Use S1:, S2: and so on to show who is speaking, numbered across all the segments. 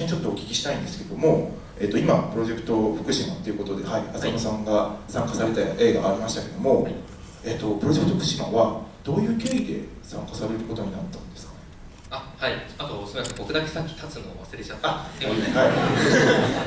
S1: にちょっとお聞きしたいんですけども、今プロジェクト福島ということで、はい、浅野さんが参加された映画がありましたけども、プロジェクト福島はどういう経緯で参加されることになったんですかね。
S2: はい、あとすみません、僕だけさっき立つのを忘れちゃった。すみません、
S1: はい、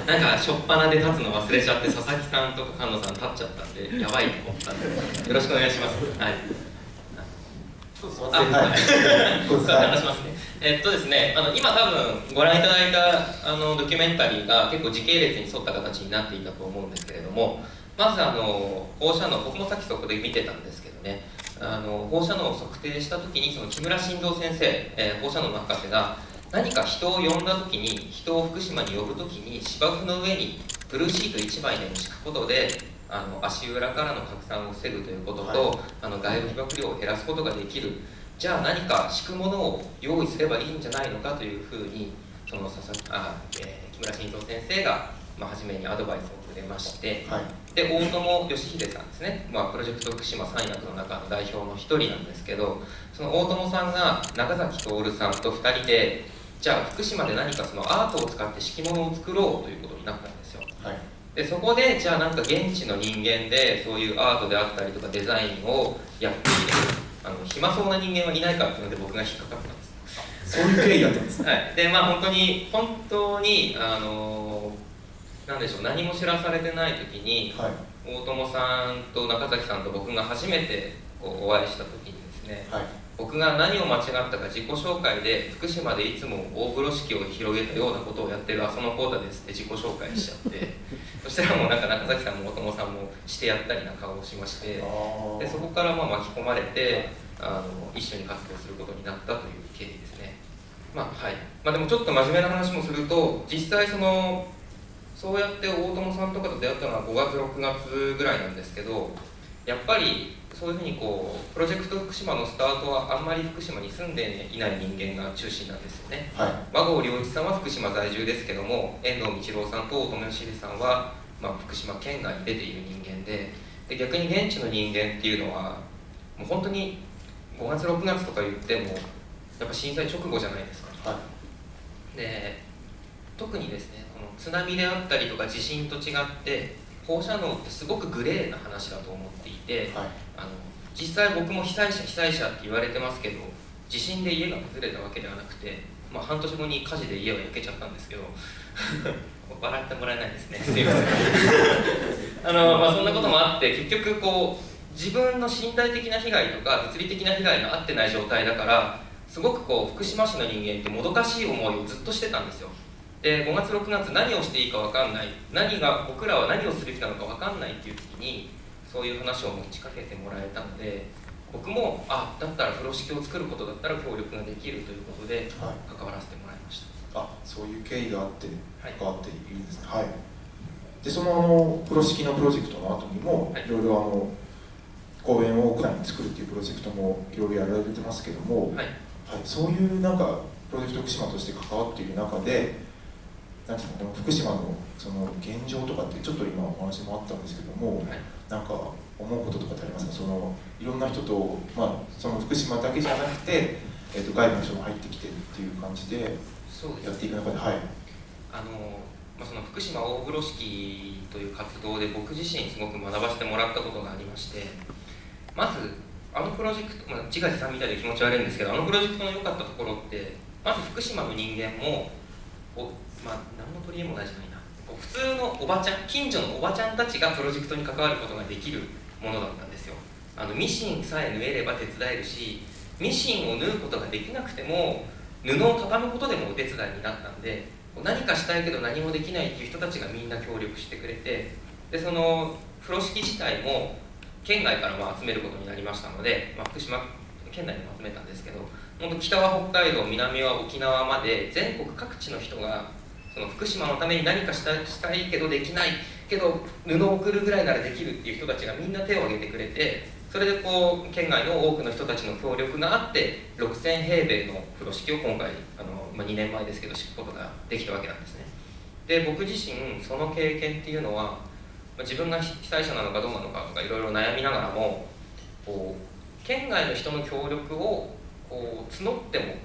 S2: なんか初っ端で立つの忘れちゃって、佐々木さんとか菅野さん立っちゃったんで、やばいと思ったんで、よろしくお願いします。はい。そうです。話しますね。ですね、今多分ご覧いただいたドキュメンタリーが結構時系列に沿った形になっていたと思うんですけれども、まず放射能、僕もさっきそこで見てたんですけどね、放射能を測定した時にその木村晋三先生、放射能の博士が何か人を呼んだ時に、人を福島に呼ぶ時に芝生の上にブルーシート1枚でも敷くことで足裏からの拡散を防ぐということと、はい、外部被曝量を減らすことができる。じゃあ何か敷くものを用意すればいいんじゃないのかというふうにその木村晋三先生が、初めにアドバイスをくれまして、はい、で大友義秀さんですね、プロジェクト福島三役の中の代表の一人なんですけど、その大友さんが中崎徹さんと2人で、じゃあ福島で何かそのアートを使って敷物を作ろうということになったんですよ。はい、でそこでじゃあなんか現地の人間でそういうアートであったりとかデザインをやっている暇そうな人間はいないかっていうので僕が引っかかったんです。
S1: そういう経緯だったんですね。
S2: はい、で本当になんでしょう、何も知らされてない時に、はい、大友さんと中崎さんと僕が初めてお会いした時にですね、はい、僕が何を間違ったか自己紹介で福島でいつも大風呂敷を広げたようなことをやってる浅野浩太ですって自己紹介しちゃってそしたらもうなんか中崎さんも大友さんもしてやったりな顔をしまして、でそこから巻き込まれて一緒に活動することになったという経緯ですね。でもちょっと真面目な話もすると、実際そうやって大友さんとかと出会ったのは5月6月ぐらいなんですけど、やっぱりそういうふうにプロジェクト福島のスタートはあんまり福島に住んでいない人間が中心なんですよね。はい、和合良一さんは福島在住ですけども、遠藤道郎さんと大友義秀さんは、福島県外に出ている人間で、逆に現地の人間っていうのはもう本当に5月6月とか言ってもやっぱ震災直後じゃないですか。はい、で特にですね、この津波であったりとか地震と違って放射能ってすごくグレーな話だと思っていて、はい、実際僕も被災者って言われてますけど、地震で家が崩れたわけではなくて、半年後に火事で家は焼けちゃったんですけど笑ってもらえないですね、すいませんそんなこともあって結局自分の身体的な被害とか物理的な被害が合ってない状態だから、すごく福島市の人間ってもどかしい思いをずっとしてたんですよ。で5月6月何をしていいか分かんない、僕らは何をすべきなのか分かんないっていう時にそういう話を持ちかけてもらえたので、僕もだったら風呂敷を作ることだったら協力ができるということで関わらせてもらいました。
S1: そういう経緯があって関わっているんですね。はい、でその風呂敷のプロジェクトの後にも、いろいろ公園を屋内に作るっていうプロジェクトもいろいろやられてますけども、はい、そういうなんかプロジェクト福島として関わっている中で、なんていうの、この福島のその現状とかってちょっと今お話もあったんですけども、はい、なんか思うこととかってありますか？いろんな人と、その福島だけじゃなくて、外部の人も入ってきてるっていう感じでやっていく中で、はい、
S2: その福島大風呂敷という活動で僕自身すごく学ばせてもらったことがありまして、まずプロジェクト、自画自賛みたいで気持ち悪いんですけど、プロジェクトの良かったところって、まず福島の人間も何の取り柄もないじゃないな、普通のおばちゃん、近所のおばちゃんたちがプロジェクトに関わることができるものだったんですよ。ミシンさえ縫えれば手伝えるし、ミシンを縫うことができなくても布を畳むことでもお手伝いになったんで、何かしたいけど何もできないっていう人たちがみんな協力してくれて、でその風呂敷自体も県外から集めることになりましたので、福島県内にも集めたんですけど、本当北は北海道、南は沖縄まで全国各地の人がその福島のために何かしたいけどできないけど布を送るぐらいならできるっていう人たちがみんな手を挙げてくれて、それで県外の多くの人たちの協力があって6000平米の風呂敷を今回2年前ですけど敷くことができたわけなんですね。で僕自身その経験っていうのは、自分が被災者なのかどうなのかとかいろいろ悩みながらも、県外の人の協力を募っても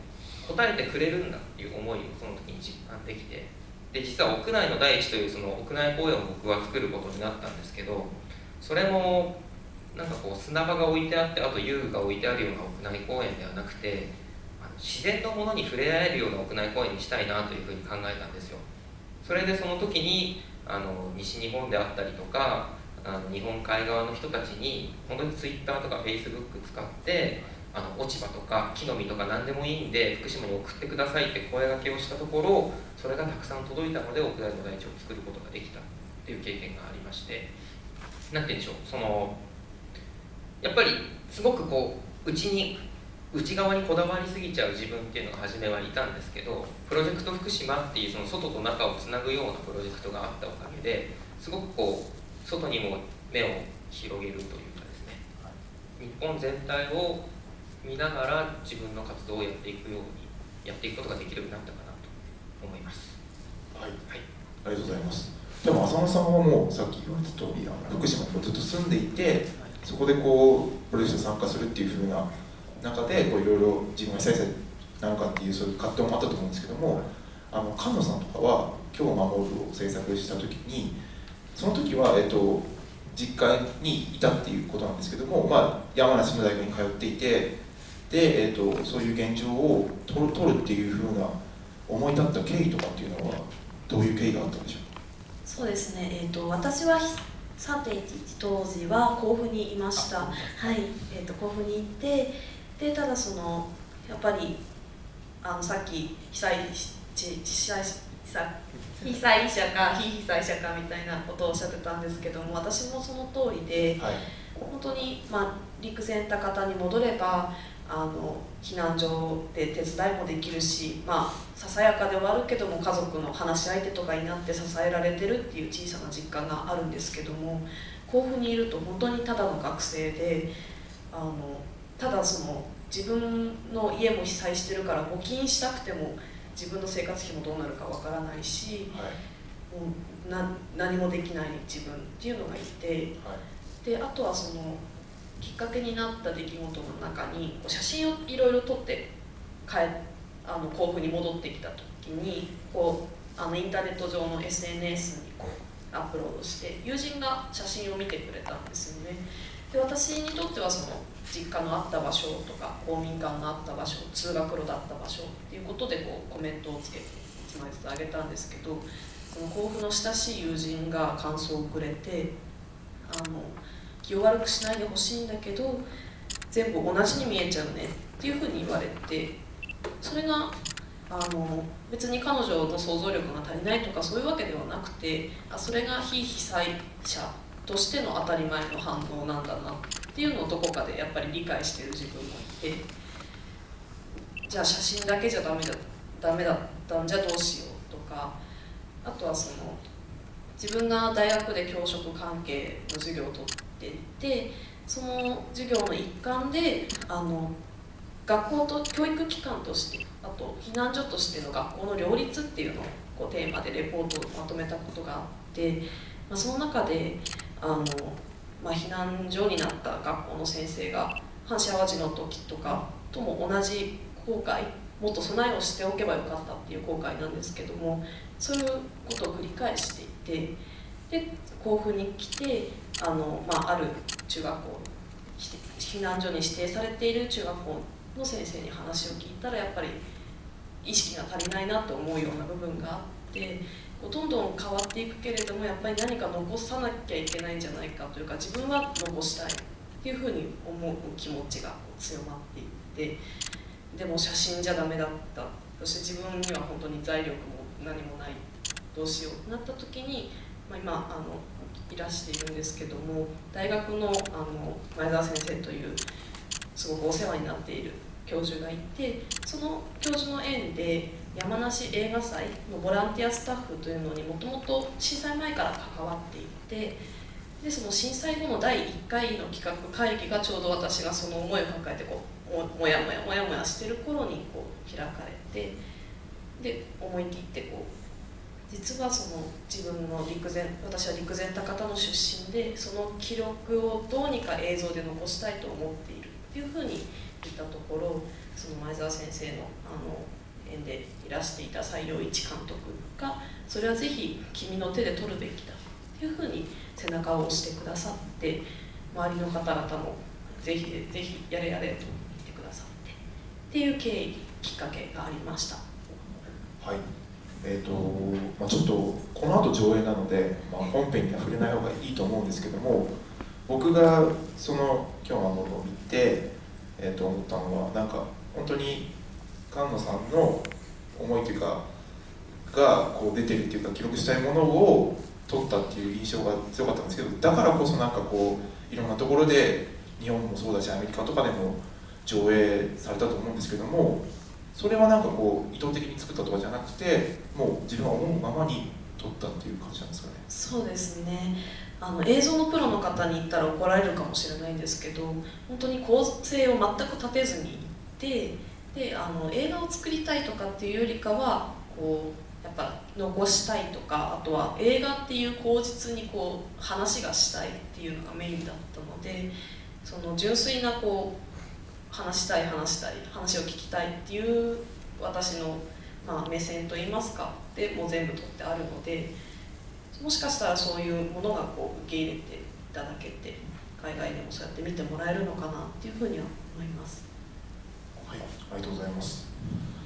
S2: 答えてくれるんだっていう思いをその時に実感できて、で実は屋内の大地というその屋内公園を僕は作ることになったんですけど、それもなんかこう砂場が置いてあって、あと遊具が置いてあるような屋内公園ではなくて、自然のものに触れ合えるような屋内公園にしたいなというふうに考えたんですよ。それでその時に西日本であったりとか日本海側の人たちに本当に Twitter とか Facebook 使って落ち葉とか木の実とか何でもいいんで福島に送ってくださいって声掛けをしたところ、それがたくさん届いたので屋外の大地を作ることができたっていう経験がありまして、なんて言うんでしょう、やっぱりすごくこう内側にこだわりすぎちゃう自分っていうのが初めはいたんですけど、プロジェクト福島っていうその外と中をつなぐようなプロジェクトがあったおかげですごくこう外にも目を広げるというかですね、日本全体を見ながら自分の活動をやっていくことができるようになったかなと思います。
S1: はい、はい、ありがとうございます。でも浅野さんはもうさっき言われた通り福島にずっと住んでいて、そこでこうプロジェクトに参加するっていう風な中でこういろいろ自分が被災者なのかっていうそういう葛藤もあったと思うんですけども、菅野さんとかは「今日守る」を制作した時に、その時は実家にいたっていうことなんですけども、山梨の大学に通っていて、で、そういう現状を取るっていうふうな思い立った経緯とかっていうのはどういう経緯があったんでしょうか。
S3: そうですね、私は3.11当時は甲府にいました。はい、甲府に行って、でただやっぱりさっき被災者か非被災者かみたいなことをおっしゃってたんですけども、私もその通りで、はい、本当に、陸前高田に戻れば避難所で手伝いもできるし、ささやかではあるけども家族の話し相手とかになって支えられてるっていう小さな実感があるんですけども、甲府にいると本当にただの学生でただ自分の家も被災してるから募金したくても自分の生活費もどうなるかわからないし、はい、もう何もできない自分っていうのがいて、はい、であとはきっかけになった出来事の中に写真をいろいろ撮って甲府に戻ってきた時にインターネット上の SNS にアップロードして友人が写真を見てくれたんですよね。で私にとっては実家のあった場所とか公民館のあった場所、通学路だった場所っていうことでコメントをつけて1枚ずつあげたんですけど、その甲府の親しい友人が感想をくれて、気を悪くしないでほしいんだけど全部同じに見えちゃうねっていうふうに言われて、それが別に彼女の想像力が足りないとかそういうわけではなくて、それが非被災者としての当たり前の反応なんだなっていうのをどこかでやっぱり理解している自分もいて、じゃあ写真だけじゃダメだったんじゃどうしようとか、あとは自分が大学で教職関係の授業を取っていて、その授業の一環で学校と教育機関として、あと避難所としての学校の両立っていうのをテーマでレポートをまとめたことがあって、その中で避難所になった学校の先生が阪神・淡路の時とかとも同じ後悔、もっと備えをしておけばよかったっていう後悔なんですけども、そういうことを繰り返していて、で甲府に来てある中学校、避難所に指定されている中学校の先生に話を聞いたら、やっぱり意識が足りないなと思うような部分があって、どんどん変わっていくけれどもやっぱり何か残さなきゃいけないんじゃないかというか、自分は残したいっていうふうに思う気持ちが強まっていって、でも写真じゃダメだった、そして自分には本当に財力も何もない、どうしようとなった時に、今いらしているんですけども、大学の前澤先生というすごくお世話になっている教授がいて、その教授の縁で山梨映画祭のボランティアスタッフというのにもともと震災前から関わっていて、でその震災後の第1回の企画会議がちょうど私がその思いを抱えてもやもやしてる頃に開かれて、で思い切って実は自分の私は陸前高田の出身で、その記録をどうにか映像で残したいと思っているっていうふうに言ったところ、その前澤先生の演でいらしていた西洋一監督がそれはぜひ君の手で撮るべきだっていうふうに背中を押してくださって、周りの方々もぜひぜひやれやれと言ってくださってっていう経緯きっかけがありました。
S1: はい、ちょっとこの後上映なので、本編には触れない方がいいと思うんですけども、僕がその今日のものを見て、思ったのは、なんか本当に菅野さんの思いというかがこう出てるっていうか、記録したいものを撮ったっていう印象が強かったんですけど、だからこそなんかこういろんなところで日本もそうだしアメリカとかでも上映されたと思うんですけども、それはなんかこう意図的に作ったとかじゃなくて、もう自分は思うままに撮ったっていう感じなんですかね。
S3: そうですね。映像のプロの方に言ったら怒られるかもしれないんですけど、本当に構成を全く立てずに行って、で映画を作りたいとかっていうよりかはこうやっぱ残したいとか、あとは映画っていう口実にこう話がしたいっていうのがメインだったので、その純粋なこう話したい話を聞きたいっていう私の、目線といいますかでもう全部取ってあるので、もしかしたらそういうものがこう受け入れていただけて、海外でもそうやって見てもらえるのかなっていうふうには思います。
S1: はい、ありがとうございます。